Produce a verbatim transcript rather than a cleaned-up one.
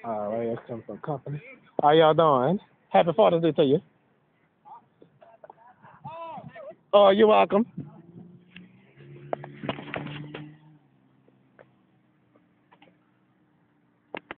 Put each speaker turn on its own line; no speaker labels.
All right, that's come from company. How y'all doing? Happy Father's Day to you. Oh, you're welcome.